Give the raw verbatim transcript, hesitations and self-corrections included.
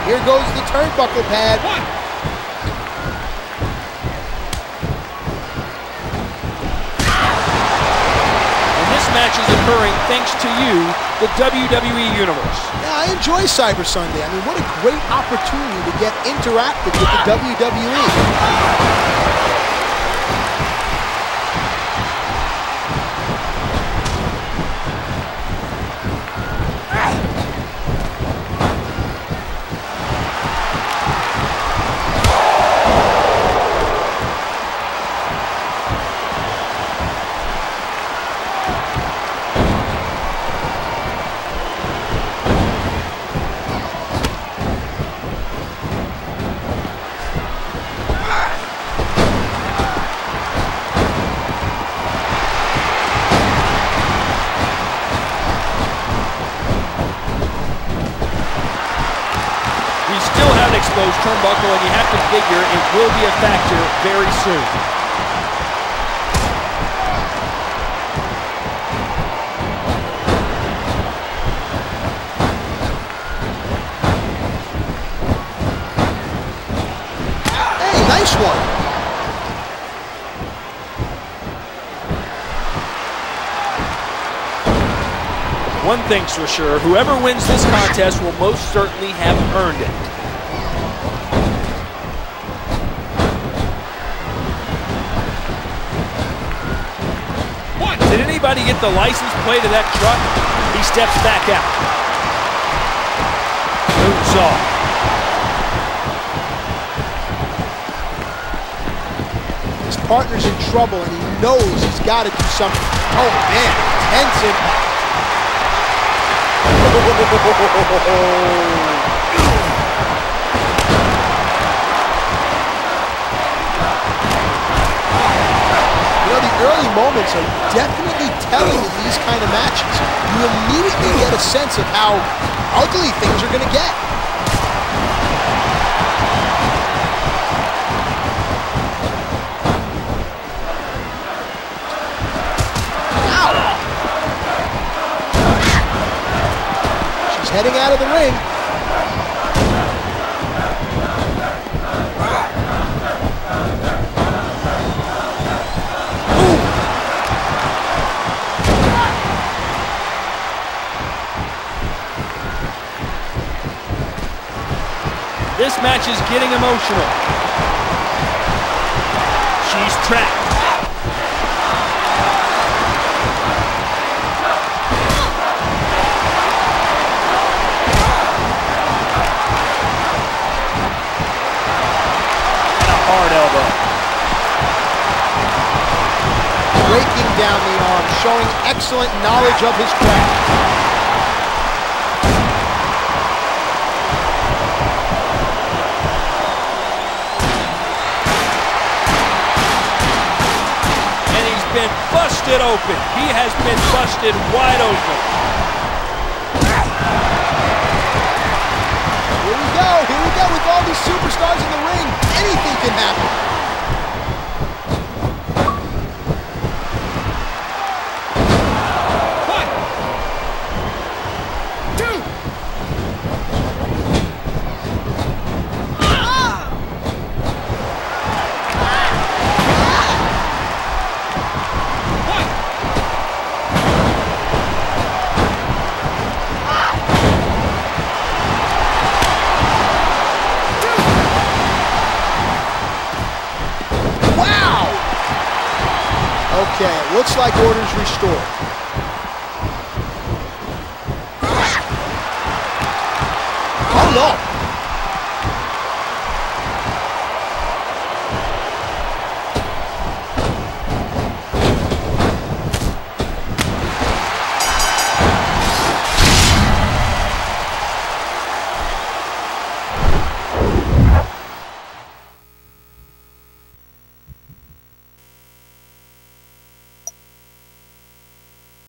Here goes the turnbuckle pad. One. And this match is occurring thanks to you, the W W E Universe. Yeah, I enjoy Cyber Sunday. I mean, what a great opportunity to get interactive with the W W E. Exposed turnbuckle, and you have to figure it will be a factor very soon. Hey, nice one. One thing's for sure, whoever wins this contest will most certainly have earned it. Did anybody get the license plate of that truck? He steps back out. Moonsault. His partner's in trouble, and he knows he's got to do something. Oh, man, tense it. You know, the early moments are definitely telling in these kind of matches. You immediately get a sense of how ugly things are going to get. Ow! She's heading out of the ring. This match is getting emotional. She's trapped. And a hard elbow. Breaking down the arm, showing excellent knowledge of his craft. Been busted open. He has been busted wide open. Here we go. Here we go. With all these superstars in the ring, anything can happen. Okay, it looks like order's restored. Oh no!